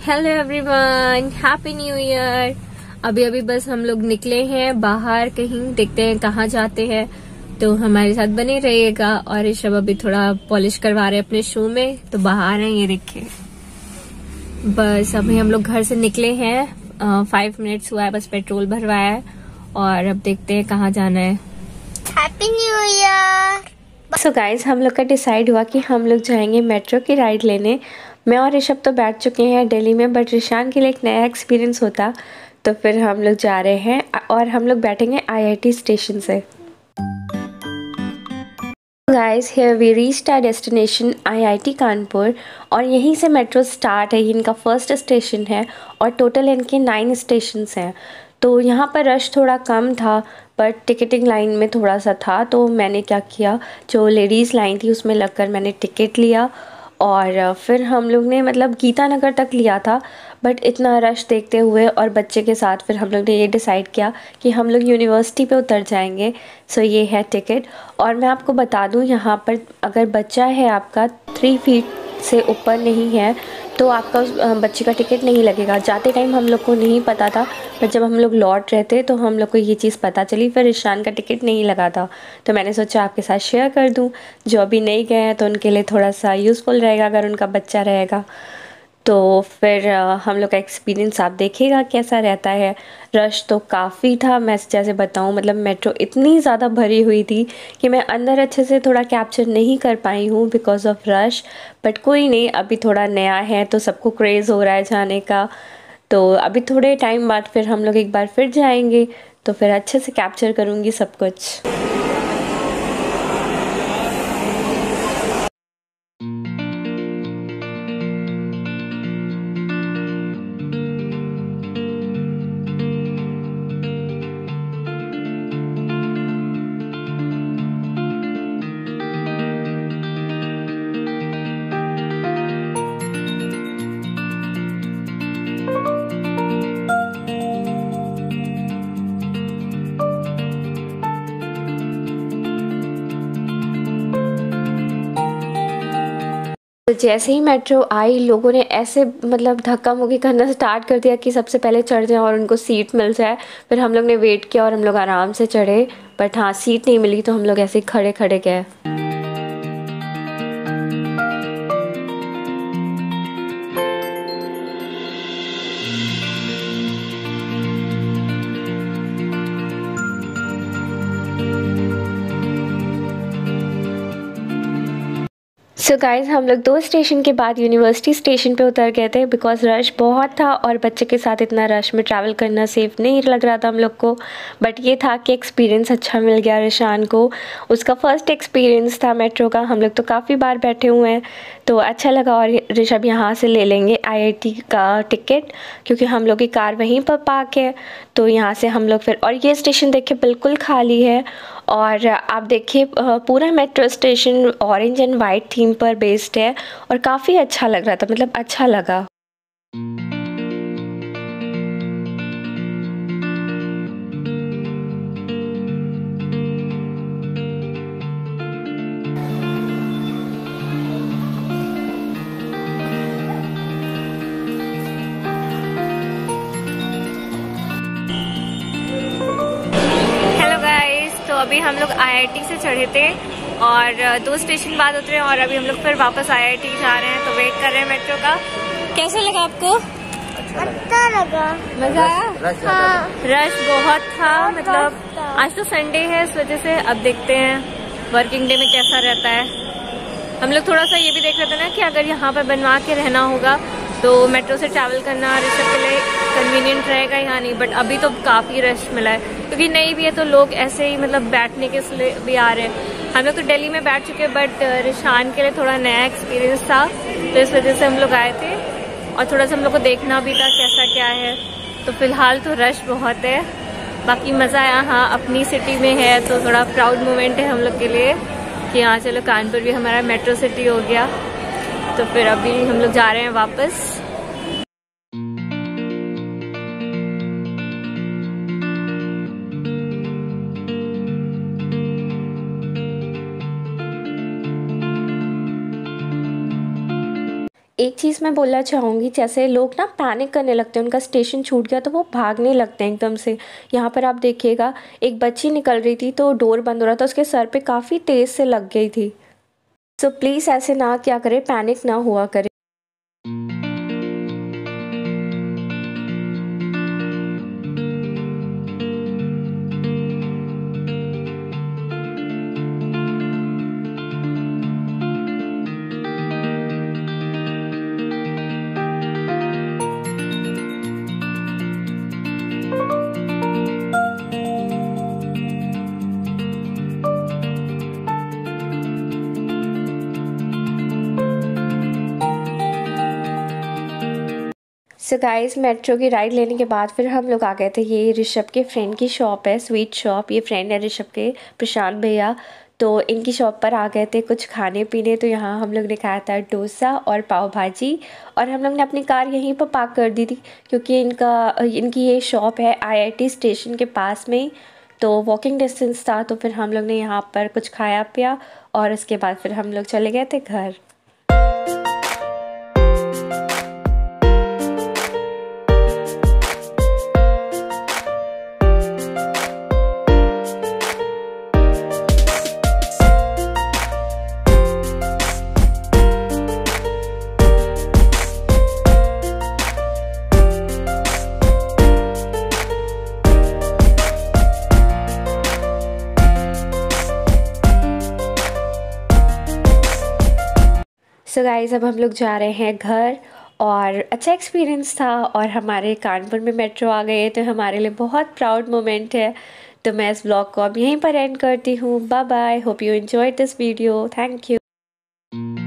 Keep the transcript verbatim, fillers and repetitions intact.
Hello everyone, happy new year. अभी अभी बस हम लोग निकले हैं बाहर, कहीं देखते हैं कहाँ जाते हैं, तो हमारे साथ बने रहिएगा। और ऋषभ अभी थोड़ा पॉलिश करवा रहे हैं अपने शू में, तो बाहर हैं ये देखिए। बस अभी हम लोग घर से निकले हैं, फाइव मिनट्स हुआ है, बस पेट्रोल भरवाया है और अब देखते हैं कहाँ जाना है। Happy new year. So guys, हम लोग का डिसाइड हुआ कि हम लोग जाएंगे मेट्रो की राइड लेने। मैं और ऋषभ तो बैठ चुके हैं दिल्ली में, बट ऋषान के लिए एक नया एक्सपीरियंस होता, तो फिर हम लोग जा रहे हैं और हम लोग बैठेंगे आईआईटी स्टेशन से। Guys, here we reached our destination IIT Kanpur, और यहीं से मेट्रो स्टार्ट है। इनका फर्स्ट स्टेशन है और टोटल इनके नाइन स्टेशंस हैं। तो यहाँ पर रश थोड़ा कम था, बट टिकटिंग लाइन में थोड़ा सा था, तो मैंने क्या किया, जो लेडीज़ लाइन थी उसमें लगकर मैंने टिकट लिया और फिर हम लोग ने मतलब गीता नगर तक लिया था। बट इतना रश देखते हुए और बच्चे के साथ फिर हम लोग ने ये डिसाइड किया कि हम लोग यूनिवर्सिटी पे उतर जाएंगे। सो ये है टिकट। और मैं आपको बता दूं, यहाँ पर अगर बच्चा है आपका थ्री फीट से ऊपर नहीं है तो आपका उस बच्चे का टिकट नहीं लगेगा। जाते टाइम हम लोग को नहीं पता था, पर जब हम लोग लौट रहे थे तो हम लोग को ये चीज़ पता चली, फिर ईशान का टिकट नहीं लगा था। तो मैंने सोचा आपके साथ शेयर कर दूं, जो अभी नहीं गए हैं तो उनके लिए थोड़ा सा यूज़फुल रहेगा अगर उनका बच्चा रहेगा। तो फिर हम लोग का एक्सपीरियंस आप देखिएगा कैसा रहता है। रश तो काफ़ी था, मैं जैसे बताऊं, मतलब मेट्रो इतनी ज़्यादा भरी हुई थी कि मैं अंदर अच्छे से थोड़ा कैप्चर नहीं कर पाई हूँ बिकॉज़ ऑफ रश। बट कोई नहीं, अभी थोड़ा नया है तो सबको क्रेज़ हो रहा है जाने का, तो अभी थोड़े टाइम बाद फिर हम लोग एक बार फिर जाएंगे, तो फिर अच्छे से कैप्चर करूँगी सब कुछ। तो जैसे ही मेट्रो आई, लोगों ने ऐसे मतलब धक्का मुक्की करना स्टार्ट कर दिया कि सबसे पहले चढ़ जाए और उनको सीट मिल जाए। फिर हम लोग ने वेट किया और हम लोग आराम से चढ़े, बट हाँ, सीट नहीं मिली तो हम लोग ऐसे ही खड़े खड़े गए। सो गाइज़, हम लोग दो स्टेशन के बाद यूनिवर्सिटी स्टेशन पे उतर गए थे बिकॉज़ रश बहुत था और बच्चे के साथ इतना रश में ट्रैवल करना सेफ नहीं लग रहा था हम लोग को। बट ये था कि एक्सपीरियंस अच्छा मिल गया ऋषान को। उसका फ़र्स्ट एक्सपीरियंस था मेट्रो का, हम लोग तो काफ़ी बार बैठे हुए हैं, तो अच्छा लगा। और ऋषभ यहाँ से ले लेंगे आईआईटी का टिकट, क्योंकि हम लोग की कार वहीं पर पार्क है, तो यहाँ से हम लोग फिर। और ये स्टेशन देखिए बिल्कुल खाली है, और आप देखिए पूरा metro station orange and white theme पर बेस्ड है और काफ़ी अच्छा लग रहा था, मतलब अच्छा लगा। तो अभी हम लोग आईआईटी से चढ़े थे और दो स्टेशन बाद उतरे और अभी हम लोग फिर वापस आईआईटी जा रहे हैं, तो वेट कर रहे हैं मेट्रो का। कैसा लगा आपको? अच्छा लगा। मजा आया? हाँ। रश बहुत था, मतलब आज तो संडे है इस वजह से। अब देखते हैं वर्किंग डे में कैसा रहता है। हम लोग थोड़ा सा ये भी देख रहे थे ना कि अगर यहाँ पर बनवा के रहना होगा तो मेट्रो से ट्रैवल करना ऋषभ के लिए कन्वीनियंट रहेगा या नहीं। बट अभी तो काफ़ी रश मिला है, क्योंकि नई भी है तो लोग ऐसे ही मतलब बैठने के लिए भी आ रहे हैं। हम लोग तो दिल्ली में बैठ चुके, बट ऋषान के लिए थोड़ा नया एक्सपीरियंस था, तो इस वजह से हम लोग आए थे और थोड़ा सा हम लोग को देखना भी था कैसा क्या है। तो फिलहाल तो रश बहुत है, बाकी मज़ा आया। हाँ, अपनी सिटी में है तो थोड़ा प्राउड मोमेंट है हम लोग के लिए कि हाँ चलो कानपुर भी हमारा मेट्रो सिटी हो गया। तो फिर अभी हम लोग जा रहे हैं वापस। एक चीज़ मैं बोलना चाहूँगी, जैसे लोग ना पैनिक करने लगते हैं, उनका स्टेशन छूट गया तो वो भागने लगते हैं एकदम से। यहाँ पर आप देखिएगा, एक बच्ची निकल रही थी तो डोर बंद हो रहा था, उसके सर पे काफ़ी तेज़ से लग गई थी। सो प्लीज़ ऐसे ना क्या करें, पैनिक ना हुआ करें। सो गाइस, मेट्रो की राइड लेने के बाद फिर हम लोग आ गए थे, ये ऋषभ के फ्रेंड की शॉप है, स्वीट शॉप। ये फ्रेंड है ऋषभ के, प्रशांत भैया। तो इनकी शॉप पर आ गए थे कुछ खाने पीने। तो यहाँ हम लोग ने खाया था डोसा और पाव भाजी, और हम लोग ने अपनी कार यहीं पर पार्क कर दी थी क्योंकि इनका इनकी ये शॉप है आईआईटी स्टेशन के पास में ही, तो वॉकिंग डिस्टेंस था। तो फिर हम लोग ने यहाँ पर कुछ खाया पिया और उसके बाद फिर हम लोग चले गए थे घर। सो गाइज़, अब हम लोग जा रहे हैं घर, और अच्छा एक्सपीरियंस था और हमारे कानपुर में मेट्रो आ गए तो हमारे लिए बहुत प्राउड मोमेंट है। तो मैं इस ब्लॉग को अब यहीं पर एंड करती हूँ। Bye bye, hope you enjoyed this video, thank you.